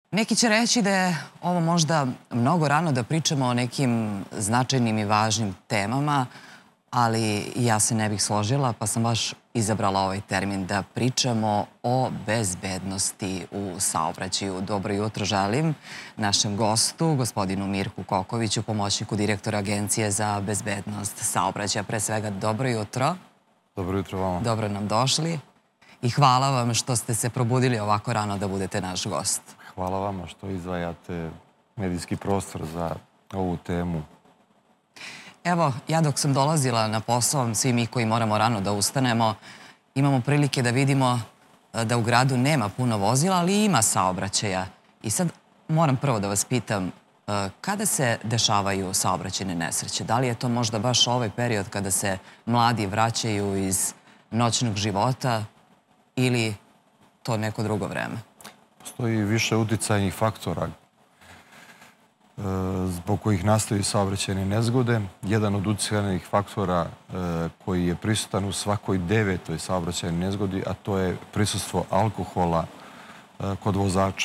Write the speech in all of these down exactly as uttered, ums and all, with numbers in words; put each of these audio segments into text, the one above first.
Neki će reći da je ovo možda mnogo rano da pričamo o nekim značajnim i važnim temama, ali ja se ne bih složila, pa sam baš izabrala ovaj termin da pričamo o bezbednosti u saobraćaju. Dobro jutro želim našem gostu, gospodinu Mirku Kokoviću, pomoćniku direktora Agencije za bezbednost saobraćaja. Pre svega, dobro jutro. Dobro jutro vama. Dobro nam došli i hvala vam što ste se probudili ovako rano da budete naš gost. Hvala vama što izdvajate medijski prostor za ovu temu. Evo, ja dok sam dolazila na posao, svi mi koji moramo rano da ustanemo, imamo prilike da vidimo da u gradu nema puno vozila, ali ima saobraćaja. I sad moram prvo da vas pitam, kada se dešavaju saobraćajne nesreće? Da li je to možda baš ovaj period kada se mladi vraćaju iz noćnog života ili to neko drugo vreme? Postoji više uticajnih faktora zbog kojih nastaju saobraćajne nezgode. Jedan od uticajnih faktora koji je prisutan u svakoj devetoj saobraćajnoj nezgodi, a to je prisustvo alkohola kod vozača.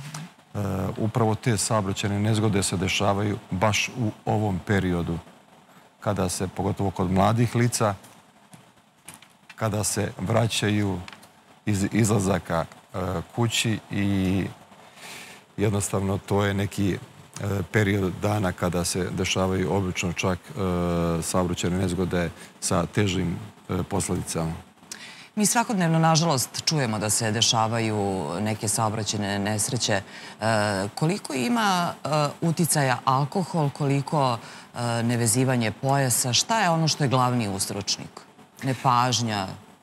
Upravo te saobraćajne nezgode se dešavaju baš u ovom periodu, kada se, pogotovo kod mladih lica, kada se vraćaju iz izlazaka kući i jednostavno to je neki period dana kada se dešavaju obično čak saobraćajne nezgode sa težim posledicama. Mi svakodnevno, nažalost, čujemo da se dešavaju neke saobraćajne nesreće. Koliko ima uticaja alkohol, koliko nevezivanje pojasa? Šta je ono što je glavni uzročnik? Nepažnja?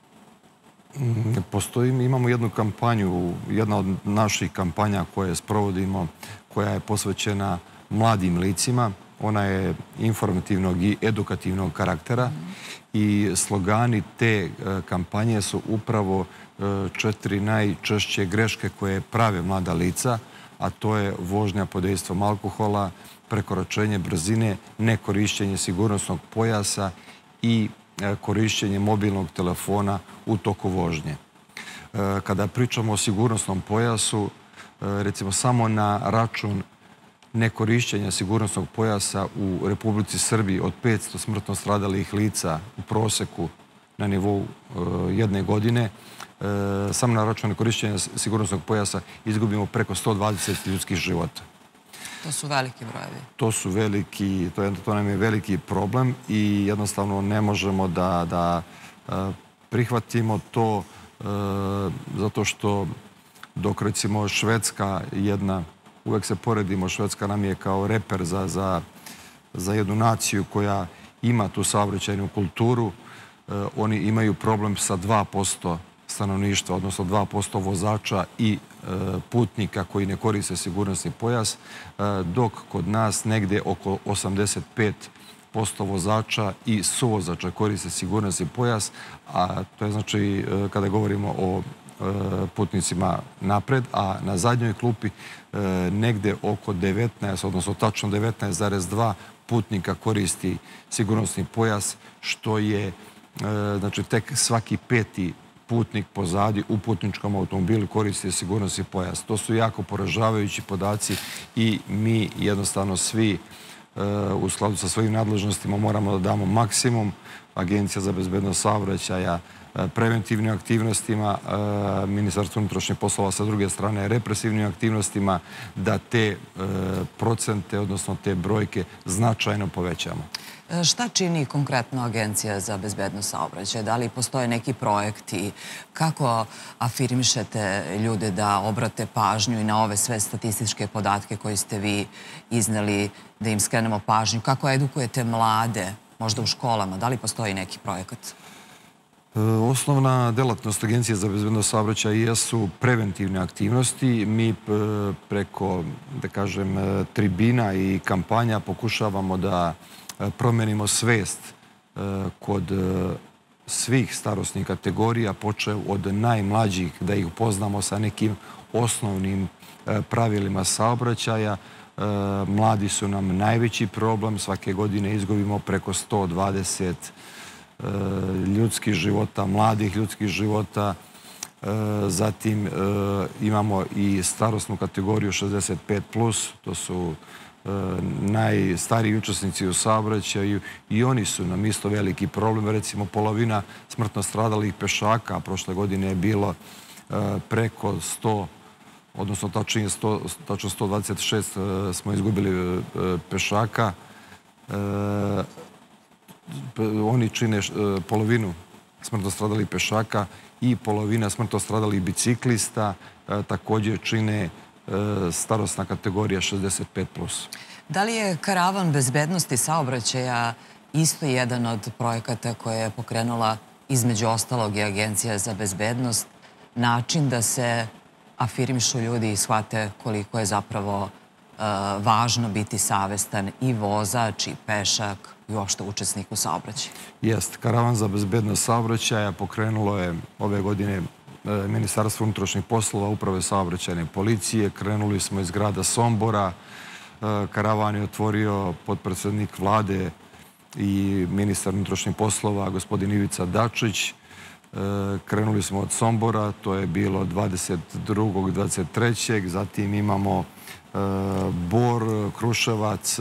Postoji, imamo jednu kampanju, jedna od naših kampanja koje sprovodimo, koja je posvećena mladim licima. Ona je informativnog i edukativnog karaktera i slogani te kampanje su upravo četiri najčešće greške koje prave mlada lica, a to je vožnja pod dejstvom alkohola, prekoračenje brzine, nekorišćenje sigurnosnog pojasa i korišćenje mobilnog telefona u toku vožnje. Kada pričamo o sigurnosnom pojasu, recimo samo na račun nekorišćenja sigurnosnog pojasa u Republici Srbiji od petsto smrtno stradalih lica u proseku na nivou jedne godine, samo na račun nekorišćenja sigurnosnog pojasa izgubimo preko sto dvadeset ljudskih života. To su veliki brojevi. To su veliki, to nam je veliki problem i jednostavno ne možemo da prihvatimo to zato što dok recimo Švedska jedna, uvek se poredimo, Švedska nam je kao reper za jednu naciju koja ima tu saobraćajnu kulturu, oni imaju problem sa dva posto stanovništva, odnosno dva posto vozača i putnika koji ne koriste sigurnosni pojas, dok kod nas negde oko osamdeset pet posto vozača i suvozača koriste sigurnosni pojas, a to je znači kada govorimo o putnicima napred, a na zadnjoj klupi negde oko devetnaest, odnosno tačno devetnaest zarez dva putnika koristi sigurnosni pojas, što je znači tek svaki peti putnik pozadi u putničkom automobilu koristi sigurnosni pojas. To su jako poražavajući podaci i mi jednostavno svi u skladu sa svojim nadležnostima moramo da damo maksimum. Agencija za bezbednost saobraćaja preventivnim aktivnostima, Ministarstvo unutrašnjih poslova sa druge strane represivnim aktivnostima, da te procente, odnosno te brojke značajno povećamo. Šta čini konkretno Agencija za bezbednost saobraćaja? Da li postoje neki projekti? Kako afirmišete ljude da obrate pažnju i na ove sve statističke podatke koje ste vi izneli, da im skrenemo pažnju? Kako edukujete mlade, možda u školama? Da li postoji neki projekat? Osnovna delatnost Agencije za bezbednost saobraćaja jesu preventivne aktivnosti. Mi preko, da kažem, tribina i kampanja pokušavamo da promenimo svest kod svih starosnih kategorija, počev od najmlađih, da ih upoznamo sa nekim osnovnim pravilima saobraćaja. Mladi su nam najveći problem. Svake godine izgubimo preko sto dvadeset ljudskih života, mladih ljudskih života. Zatim imamo i starosnu kategoriju šezdeset pet plus, to su najstariji učesnici u saobraćaju i oni su nam isto veliki problem. Recimo, polovina smrtno stradalih pešaka, a prošle godine je bilo preko sto, odnosno tačno sto dvadeset šest smo izgubili pešaka. Oni čine polovinu smrtno stradalih pešaka i polovina smrtno stradalih biciklista, također čine starosna kategorija šezdeset pet plus. Da li je karavan bezbednosti saobraćaja isto jedan od projekata koje je pokrenula između ostalog i Agencija za bezbednost, način da se afirmišu ljudi i shvate koliko je zapravo važno biti savestan i vozač i pešak i uopšte učesnik u saobraćaju? Jest. Karavan za bezbednost saobraćaja pokrenulo je ove godine Ministarstvo unutrašnjih poslova, Uprave saobraćajne policije. Krenuli smo iz grada Sombora. Karavan je otvorio potpredsednik vlade i ministar unutrašnjih poslova, gospodin Ivica Dačić. Krenuli smo od Sombora, to je bilo dvadeset drugog i dvadeset trećeg Zatim imamo Bor, Kruševac,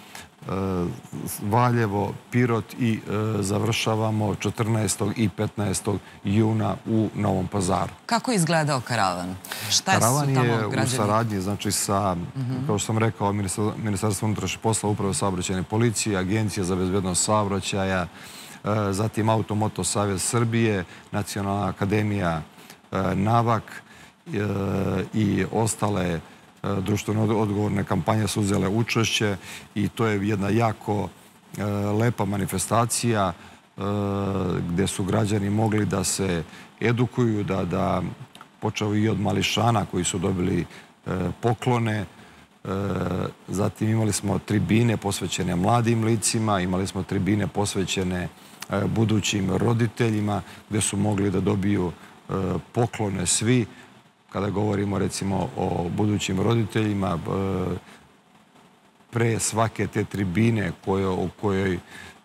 Valjevo, Pirot i završavamo četrnaestog i petnaestog juna u Novom Pazaru. Kako je izgledao karavan? Šta su tamo građani? Karavan je u saradnji, znači sa, kao što sam rekao, Ministarstvo unutrašnjih poslova, Uprave saobraćajne policije, Agencija za bezbednost saobraćaja, zatim Auto-Moto savez Srbije, Nacionalna akademija Navak i ostale društveno odgovorne kampanje su uzele učešće i to je jedna jako lepa manifestacija gde su građani mogli da se edukuju, da počeo i od mališana koji su dobili poklone. Zatim imali smo tribine posvećene mladim licima, imali smo tribine posvećene budućim roditeljima gde su mogli da dobiju poklone svi. Kada govorimo recimo o budućim roditeljima, pre svake te tribine u kojoj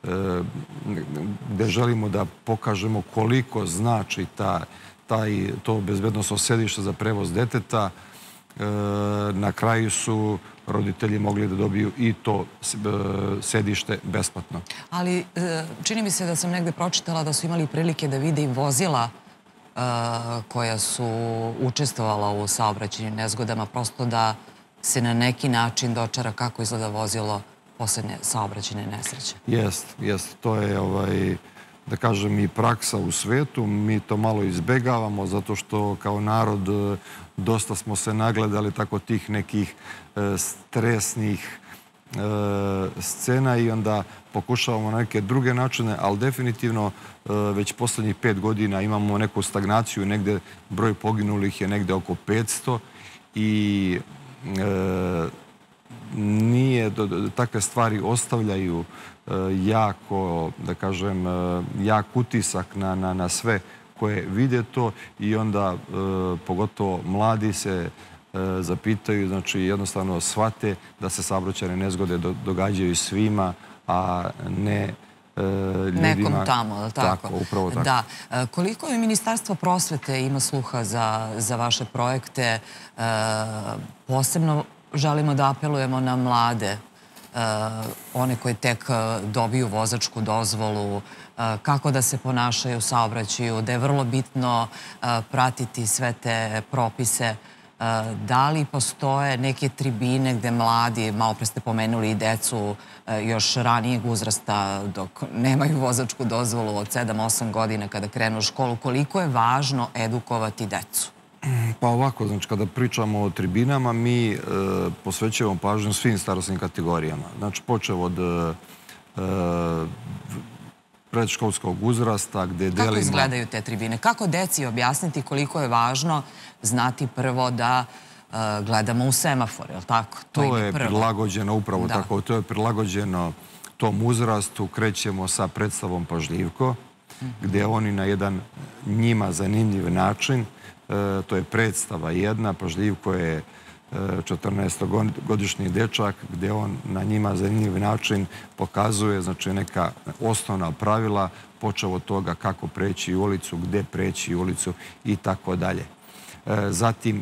gde želimo da pokažemo koliko znači to bezbednosno sedište za prevoz deteta, na kraju su roditelji mogli da dobiju i to sedište besplatno. Ali čini mi se da sam negde pročitala da su imali prilike da vide i vozila koja su učestvovala u saobraćajnim nezgodama, prosto da se na neki način dočara kako izgleda vozilo poslednje saobraćajne nesreće. Jest, jest. To je, da kažem, i praksa u svetu. Mi to malo izbegavamo zato što kao narod dosta smo se nagledali tako tih nekih stresnih scena i onda pokušavamo na neke druge načine, ali definitivno već poslednjih pet godina imamo neku stagnaciju, negde broj poginulih je negde oko petsto i nije, takve stvari ostavljaju jako, da kažem, jak utisak na sve koje vide to i onda pogotovo mladi se zapitaju, znači jednostavno shvate da se saobraćajne nezgode događaju svima, a ne ljudima. Nekom tamo, je li tako? Tako, upravo tako. Da. Koliko je Ministarstvo prosvete ima sluha za vaše projekte? Posebno želimo da apelujemo na mlade, one koji tek dobiju vozačku dozvolu, kako da se ponašaju u saobraćaju, da je vrlo bitno pratiti sve te propise. Da li postoje neke tribine gde mladi, malo pre ste pomenuli i decu još ranijeg uzrasta dok nemaju vozačku dozvolu od sedam osam godina kada krenu u školu, koliko je važno edukovati decu? Pa ovako, znači kada pričamo o tribinama, mi posvećujemo pažnju svim starosnim kategorijama. Znači počeo od predškolskog uzrasta gde delimo... Kako izgledaju te tribine? Kako deci objasniti koliko je važno znati prvo da gledamo u semafor, je li tako? To je prilagođeno, upravo tako, to je prilagođeno tom uzrastu. Krećemo sa predstavom Pažljivko, gde oni na jedan njima zanimljiv način, to je predstava jedna, Pažljivko je četrnaestogodišnji dečak, gdje on na njima zanimljiv način pokazuje, znači, neka osnovna pravila, počeo od toga kako preći ulicu, gdje preći ulicu i tako dalje. Zatim,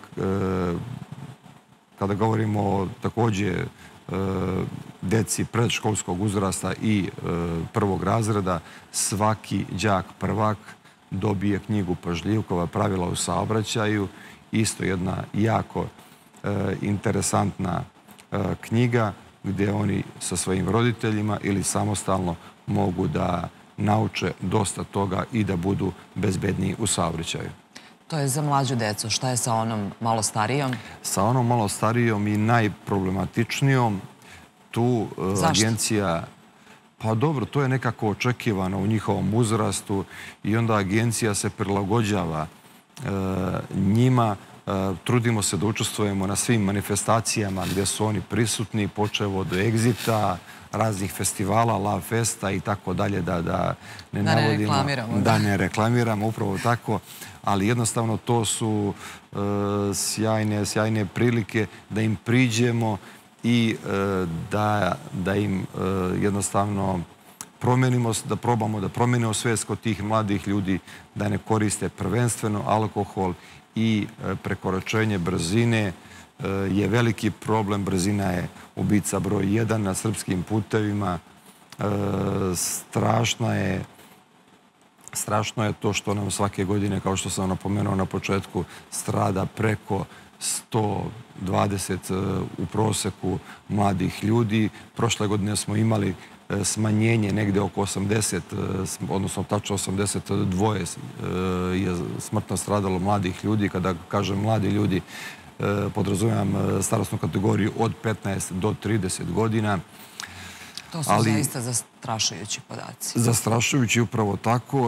kada govorimo također deci predškolskog uzrasta i prvog razreda, svaki đak prvak dobije knjigu Pažljivkova pravila u saobraćaju. Isto jedna jako interesantna knjiga gdje oni sa svojim roditeljima ili samostalno mogu da nauče dosta toga i da budu bezbedniji u saobraćaju. To je za mlađu decu. Šta je sa onom malo starijom? Sa onom malo starijom i najproblematičnijom, tu agencija... Pa dobro, to je nekako očekivano u njihovom uzrastu i onda agencija se prilagođava njima. Trudimo se da učestvujemo na svim manifestacijama gdje su oni prisutni, počev od Exita, raznih festivala, La Festa i tako dalje, da ne navodimo, da ne reklamiramo, upravo tako, ali jednostavno to su sjajne, sjajne prilike da im priđemo i da im jednostavno promenimo, da probamo da promenimo svijest kod tih mladih ljudi, da ne koriste prvenstveno alkohol i prekoračenje brzine je veliki problem. Brzina je ubica broj jedan na srpskim putevima. Strašno je strašno je to što nam svake godine, kao što sam napomenuo na početku, strada preko sto dvadeset u proseku mladih ljudi. Prošle godine smo imali smanjenje negde oko osamdeset, odnosno tačno osamdeset dva je smrtno stradalo mladih ljudi. Kada kažem mladi ljudi, podrazumijem starosnu kategoriju od petnaest do trideset godina. To su zaista zastrašujući podaci. Zastrašujući, upravo tako.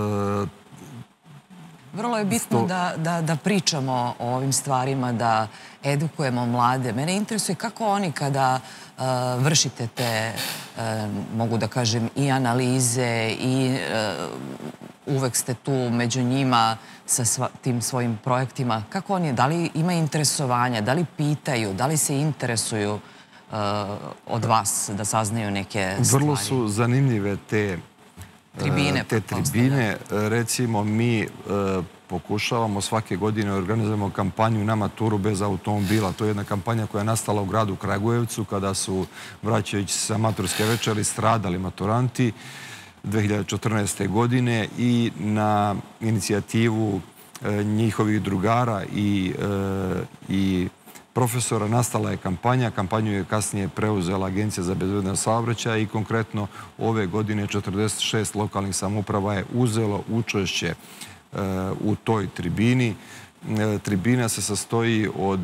Vrlo je bitno da pričamo o ovim stvarima, da edukujemo mlade. Mene interesuje kako oni kada vršite te, mogu da kažem, i analize i uvek ste tu među njima sa tim svojim projektima. Kako oni, da li ima interesovanja, da li pitaju, da li se interesuju od vas da saznaju neke stvari? Vrlo su zanimljive te tribine. Te tribine, recimo, mi pokušavamo svake godine organizujemo kampanju Na maturu bez automobila. To je jedna kampanja koja je nastala u gradu Kragujevcu kada su, vraćajući se sa maturske večeri, stradali maturanti dve hiljade četrnaeste. godine i na inicijativu njihovih drugara i profesora nastala je kampanja. Kampanju je kasnije preuzela Agencija za bezbednost saobraćaja i konkretno ove godine četrdeset šest lokalnih samouprava je uzelo učešće u toj tribini. Tribina se sastoji od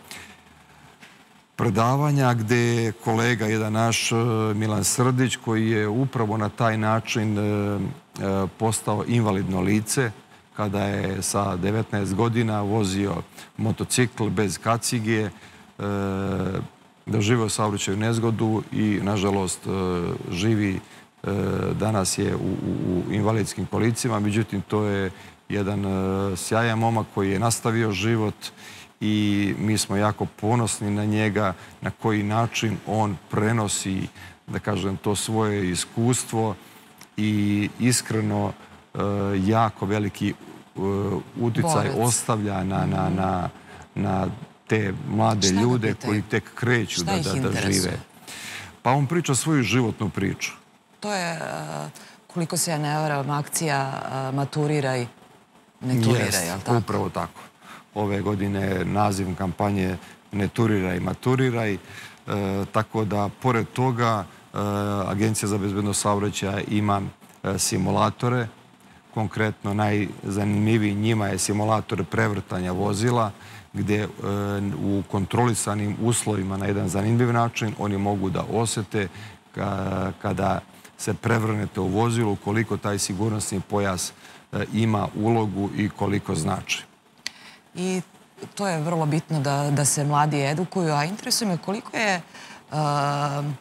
predavanja gdje je kolega, jedan naš, Milan Srdić, koji je upravo na taj način postao invalidno lice kada je sa devetnaest godina vozio motocikl bez kacige, doživio saobraćajnu nezgodu i, nažalost, živi danas je u invalidskim kolicima. Međutim, to je jedan sjajan momak koji je nastavio život i mi smo jako ponosni na njega, na koji način on prenosi, da kažem, to svoje iskustvo i iskreno jako veliki uticaj ostavlja na te mlade ljude koji tek kreću da žive. Pa on priča svoju životnu priču. To je, koliko se ja ne varam, akcija Maturiraj, ne turiraj, je li tako? Upravo tako. Ove godine naziv kampanje Ne turiraj, maturiraj. Tako da, pored toga, Agencija za bezbednost saobraćaja ima simulatore. Konkretno, najzanimljiviji njima je simulator prevrtanja vozila, gdje u kontrolisanim uslovima na jedan zanimljiv način oni mogu da osete kada se prevrnete u vozilu, koliko taj sigurnosni pojas ima ulogu i koliko znači. I to je vrlo bitno da se mladi edukuju, a interesuje me koliko je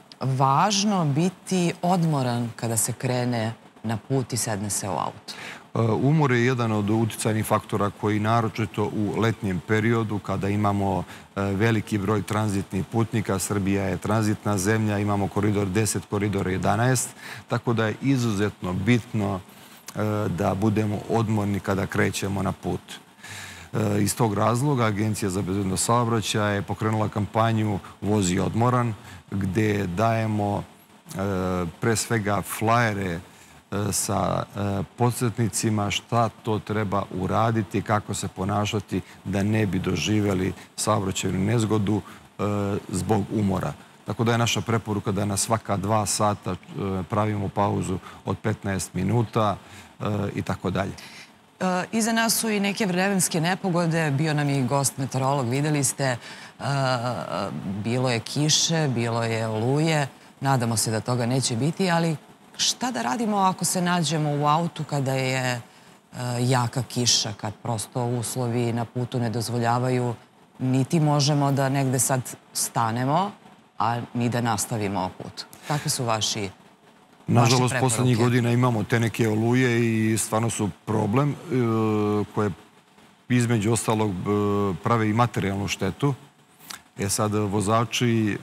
važno biti odmoran kada se krene na put i sedne se u auto. Umor je jedan od uticajnih faktora koji naročito u letnjem periodu, kada imamo veliki broj tranzitnih putnika, Srbija je tranzitna zemlja, imamo koridor deset, koridor jedanaest, tako da je izuzetno bitno da budemo odmorni kada krećemo na put. Iz tog razloga Agencija za bezbednost saobraćaja je pokrenula kampanju Vozi odmoran, gde dajemo pre svega flajere sa podsjetnicima šta to treba uraditi, kako se ponašati da ne bi doživjeli saobraćajnu nezgodu zbog umora. Tako da je naša preporuka da na svaka dva sata pravimo pauzu od petnaest minuta i tako dalje. Iza nas su i neke vremenske nepogode, bio nam je i gost meteorolog, videli ste, bilo je kiše, bilo je oluje, nadamo se da toga neće biti, ali šta da radimo ako se nađemo u autu kada je jaka kiša, kad prosto uslovi na putu ne dozvoljavaju, niti možemo da negde sad stanemo, a ni da nastavimo put. Kakvi su vaši Nažalost, poslednjih godina imamo te neke oluje i stvarno su problem koje između ostalog prave i materijalnu štetu. E sad, vozači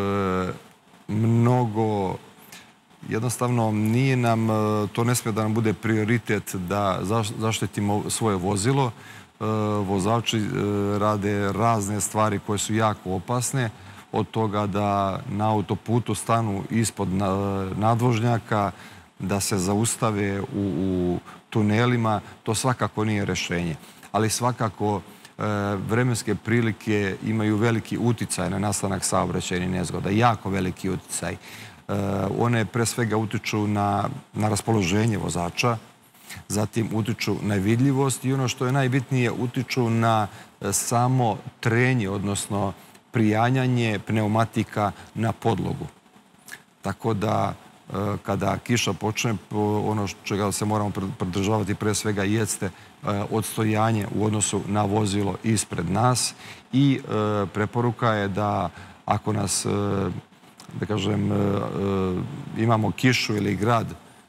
mnogo, jednostavno nije nam, to ne smije da nam bude prioritet da zaštitimo svoje vozilo. Vozači rade razne stvari koje su jako opasne, od toga da na autoputu stanu ispod nadvožnjaka, da se zaustave u tunelima, to svakako nije rešenje. Ali svakako vremenske prilike imaju veliki uticaj na nastanak saobraćajnih nezgoda, jako veliki uticaj. One pre svega utiču na raspoloženje vozača, zatim utiču na vidljivost i ono što je najbitnije, utiču na samo trenje, odnosno prijanjanje pneumatika na podlogu. Tako da kada kiša počne, ono čega se moramo pridržavati pre svega jeste odstojanje u odnosu na vozilo ispred nas i preporuka je da ako nas, da kažem, imamo kišu ili grad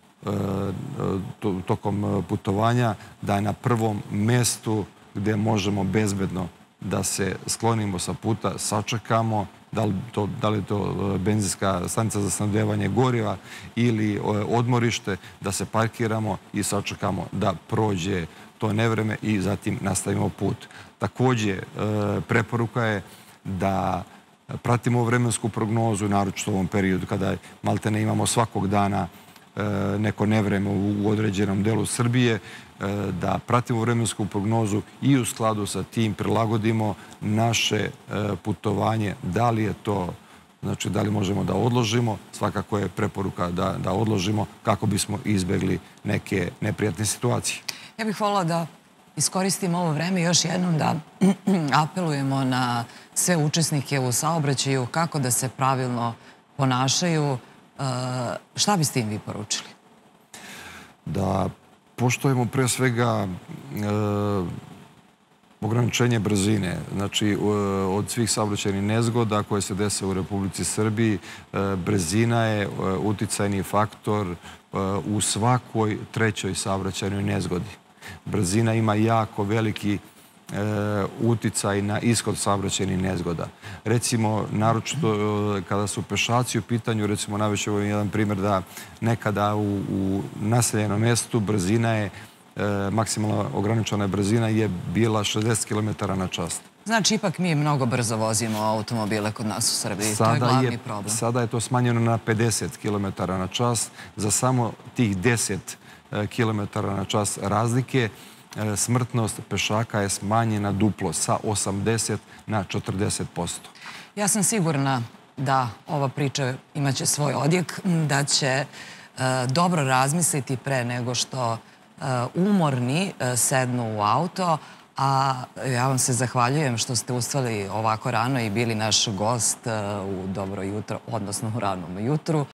tokom putovanja, da je na prvom mestu gde možemo bezbedno da se sklonimo sa puta, sačekamo, da li je to benzinska stanica za snabdevanje goriva ili odmorište, da se parkiramo i sačekamo da prođe to nevreme i zatim nastavimo put. Takođe, preporuka je da pratimo vremensku prognozu, naročito u ovom periodu kada maltene imamo svakog dana neko nevreme u određenom delu Srbije, da pratimo vremensku prognozu i u skladu sa tim prilagodimo naše putovanje. Da li je to, znači da li možemo da odložimo, svakako je preporuka da odložimo kako bismo izbegli neke neprijatne situacije. Ja bih voljela da iskoristim ovo vreme još jednom da apelujemo na sve učesnike u saobraćaju kako da se pravilno ponašaju. Šta biste im vi poručili? Da poštujemo pre svega ograničenje brzine. Znači, od svih saobraćajnih nezgoda koje se dese u Republici Srbiji, brzina je uticajni faktor u svakoj trećoj saobraćajnoj nezgodi. Brzina ima jako veliki uticaj na ishod saobraćajnih nezgoda. Recimo, naročito kada su pešaci u pitanju, recimo navešću vam jedan primjer da nekada u naseljenom mestu brzina je, maksimalna ograničena brzina je bila šezdeset kilometara na čas. Znači, ipak mi mnogo brzo vozimo automobile kod nas u Srbiji. To je glavni problem. Sada je to smanjeno na pedeset kilometara na čas. Za samo tih deset kilometara na čas razlike smrtnost pešaka je smanjena duplo sa osamdeset na četrdeset posto. Ja sam sigurna da ova priča imaće svoj odjek, da će dobro razmisliti pre nego što umorni sednu u auto, a ja vam se zahvaljujem što ste ustali ovako rano i bili naš gost u dobro jutro, odnosno u ranom jutru.